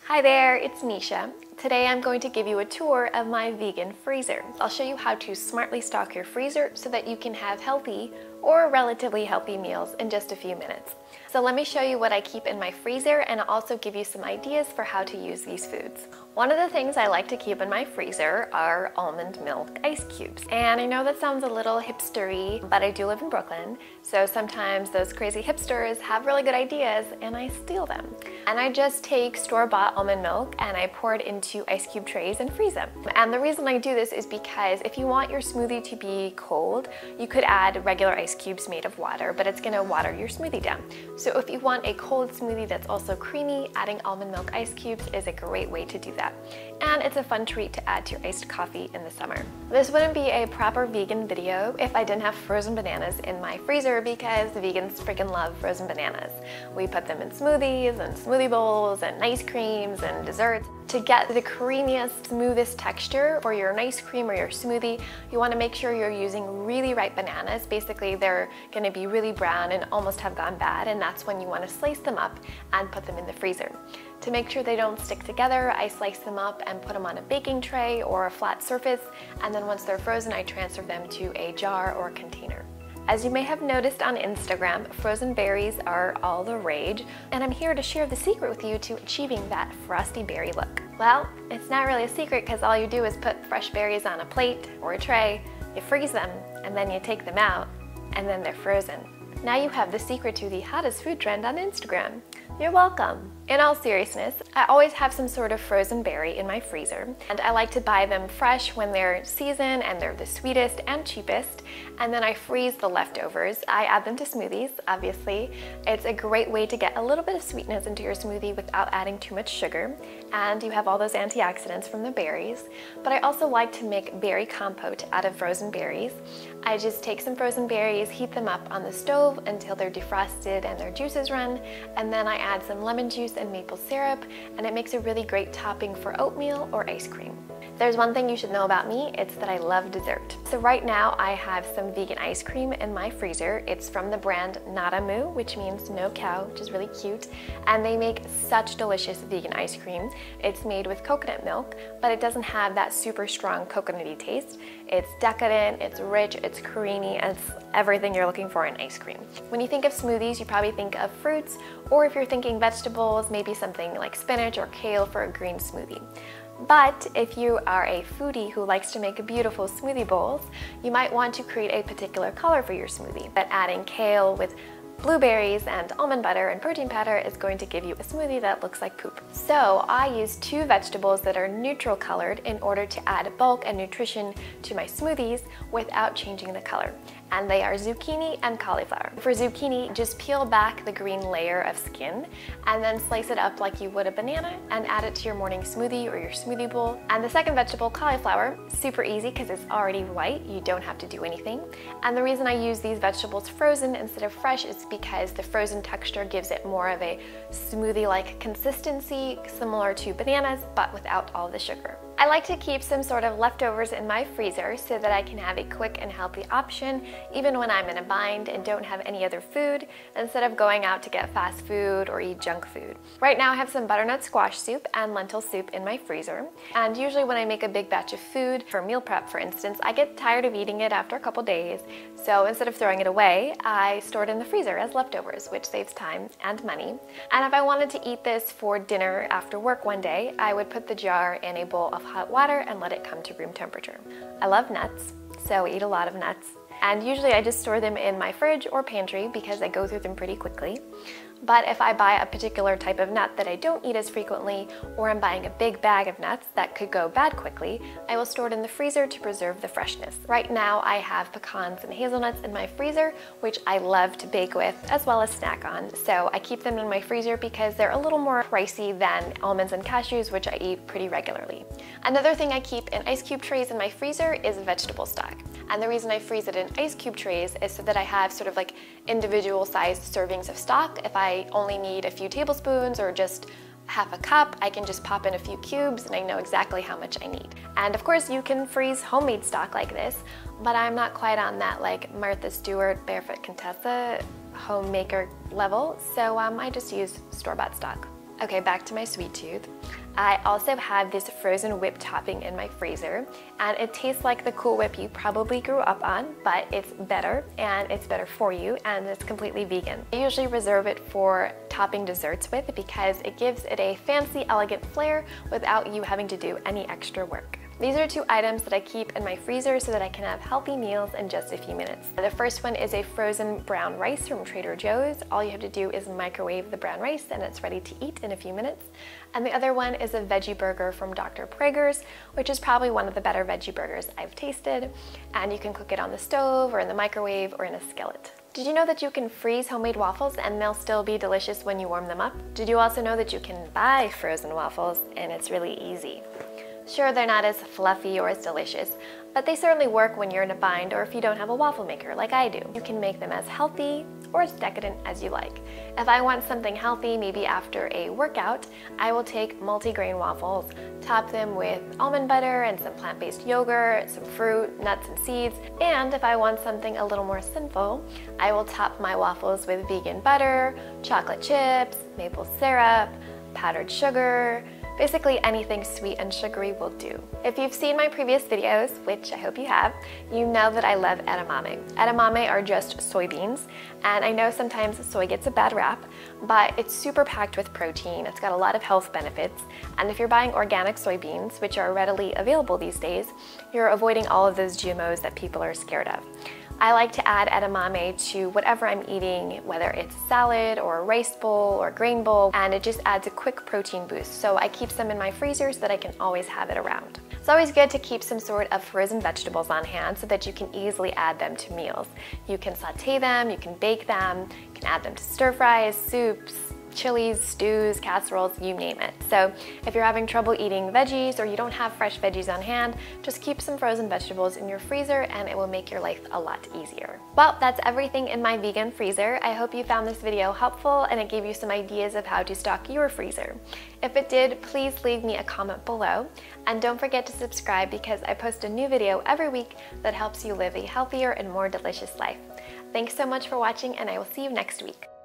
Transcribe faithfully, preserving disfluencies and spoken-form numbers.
Hi there, it's Nisha. Today I'm going to give you a tour of my vegan freezer. I'll show you how to smartly stock your freezer so that you can have healthy or relatively healthy meals in just a few minutes. So let me show you what I keep in my freezer, and I'll also give you some ideas for how to use these foods. One of the things I like to keep in my freezer are almond milk ice cubes. And I know that sounds a little hipstery, but I do live in Brooklyn, so sometimes those crazy hipsters have really good ideas and I steal them. And I just take store-bought almond milk and I pour it into ice cube trays and freeze them. And the reason I do this is because if you want your smoothie to be cold, you could add regular ice cubes made of water, but it's gonna water your smoothie down. So if you want a cold smoothie that's also creamy, adding almond milk ice cubes is a great way to do that. And it's a fun treat to add to your iced coffee in the summer. This wouldn't be a proper vegan video if I didn't have frozen bananas in my freezer, because the vegans freaking love frozen bananas. We put them in smoothies and smoothie bowls and ice creams and desserts. To get the creamiest, smoothest texture for your ice cream or your smoothie, you want to make sure you're using really ripe bananas. Basically, they're going to be really brown and almost have gone bad, and that's when you want to slice them up and put them in the freezer. To make sure they don't stick together, I slice them up and put them on a baking tray or a flat surface, and then once they're frozen, I transfer them to a jar or container. As you may have noticed on Instagram, frozen berries are all the rage, and I'm here to share the secret with you to achieving that frosty berry look. Well, it's not really a secret because all you do is put fresh berries on a plate or a tray, you freeze them, and then you take them out, and then they're frozen. Now you have the secret to the hottest food trend on Instagram. You're welcome. In all seriousness, I always have some sort of frozen berry in my freezer, and I like to buy them fresh when they're seasoned and they're the sweetest and cheapest, and then I freeze the leftovers. I add them to smoothies, obviously. It's a great way to get a little bit of sweetness into your smoothie without adding too much sugar, and you have all those antioxidants from the berries. But I also like to make berry compote out of frozen berries. I just take some frozen berries, heat them up on the stove until they're defrosted and their juices run, and then I add some lemon juice and maple syrup, and it makes a really great topping for oatmeal or ice cream. There's one thing you should know about me, it's that I love dessert. So right now I have some vegan ice cream in my freezer. It's from the brand Nada Moo, which means no cow, which is really cute. And they make such delicious vegan ice cream. It's made with coconut milk, but it doesn't have that super strong coconutty taste. It's decadent, it's rich, it's creamy, and it's everything you're looking for in ice cream. When you think of smoothies, you probably think of fruits, or if you're thinking vegetables, maybe something like spinach or kale for a green smoothie. But if you are a foodie who likes to make beautiful smoothie bowls, you might want to create a particular color for your smoothie. But adding kale with blueberries and almond butter and protein powder is going to give you a smoothie that looks like poop. So I use two vegetables that are neutral colored in order to add bulk and nutrition to my smoothies without changing the color. And they are zucchini and cauliflower. For zucchini, just peel back the green layer of skin and then slice it up like you would a banana and add it to your morning smoothie or your smoothie bowl. And the second vegetable, cauliflower, super easy because it's already white, you don't have to do anything. And the reason I use these vegetables frozen instead of fresh is because the frozen texture gives it more of a smoothie-like consistency, similar to bananas, but without all the sugar. I like to keep some sort of leftovers in my freezer so that I can have a quick and healthy option even when I'm in a bind and don't have any other food, instead of going out to get fast food or eat junk food. Right now I have some butternut squash soup and lentil soup in my freezer, and usually when I make a big batch of food for meal prep, for instance, I get tired of eating it after a couple days, so instead of throwing it away, I store it in the freezer as leftovers, which saves time and money. And if I wanted to eat this for dinner after work one day, I would put the jar in a bowl of hot water and let it come to room temperature. I love nuts, so I eat a lot of nuts. And usually I just store them in my fridge or pantry because I go through them pretty quickly. But if I buy a particular type of nut that I don't eat as frequently, or I'm buying a big bag of nuts that could go bad quickly, I will store it in the freezer to preserve the freshness. Right now I have pecans and hazelnuts in my freezer, which I love to bake with as well as snack on. So I keep them in my freezer because they're a little more pricey than almonds and cashews, which I eat pretty regularly. Another thing I keep in ice cube trays in my freezer is vegetable stock. And the reason I freeze it in ice cube trays is so that I have sort of like individual sized servings of stock. If I only need a few tablespoons or just half a cup, I can just pop in a few cubes and I know exactly how much I need. And of course you can freeze homemade stock like this, but I'm not quite on that like Martha Stewart, Barefoot Contessa homemaker level, so um, I just use store-bought stock. Okay, back to my sweet tooth. I also have this frozen whip topping in my freezer, and it tastes like the Cool Whip you probably grew up on, but it's better and it's better for you, and it's completely vegan. I usually reserve it for topping desserts with because it gives it a fancy, elegant flair without you having to do any extra work. These are two items that I keep in my freezer so that I can have healthy meals in just a few minutes. The first one is a frozen brown rice from Trader Joe's. All you have to do is microwave the brown rice and it's ready to eat in a few minutes. And the other one is a veggie burger from Doctor Praeger's, which is probably one of the better veggie burgers I've tasted. And you can cook it on the stove or in the microwave or in a skillet. Did you know that you can freeze homemade waffles and they'll still be delicious when you warm them up? Did you also know that you can buy frozen waffles and it's really easy? Sure, they're not as fluffy or as delicious, but they certainly work when you're in a bind or if you don't have a waffle maker like I do. You can make them as healthy or as decadent as you like. If I want something healthy, maybe after a workout, I will take multi-grain waffles, top them with almond butter and some plant-based yogurt, some fruit, nuts and seeds, and if I want something a little more sinful, I will top my waffles with vegan butter, chocolate chips, maple syrup, powdered sugar. Basically anything sweet and sugary will do. If you've seen my previous videos, which I hope you have, you know that I love edamame. Edamame are just soybeans, and I know sometimes soy gets a bad rap, but it's super packed with protein, it's got a lot of health benefits, and if you're buying organic soybeans, which are readily available these days, you're avoiding all of those G M Os that people are scared of. I like to add edamame to whatever I'm eating, whether it's salad or a rice bowl or grain bowl, and it just adds a quick protein boost. So I keep some in my freezer so that I can always have it around. It's always good to keep some sort of frozen vegetables on hand so that you can easily add them to meals. You can saute them, you can bake them, you can add them to stir fries, soups, chilies, stews, casseroles, you name it. So if you're having trouble eating veggies or you don't have fresh veggies on hand, just keep some frozen vegetables in your freezer and it will make your life a lot easier. Well, that's everything in my vegan freezer. I hope you found this video helpful and it gave you some ideas of how to stock your freezer. If it did, please leave me a comment below, and don't forget to subscribe because I post a new video every week that helps you live a healthier and more delicious life. Thanks so much for watching, and I will see you next week.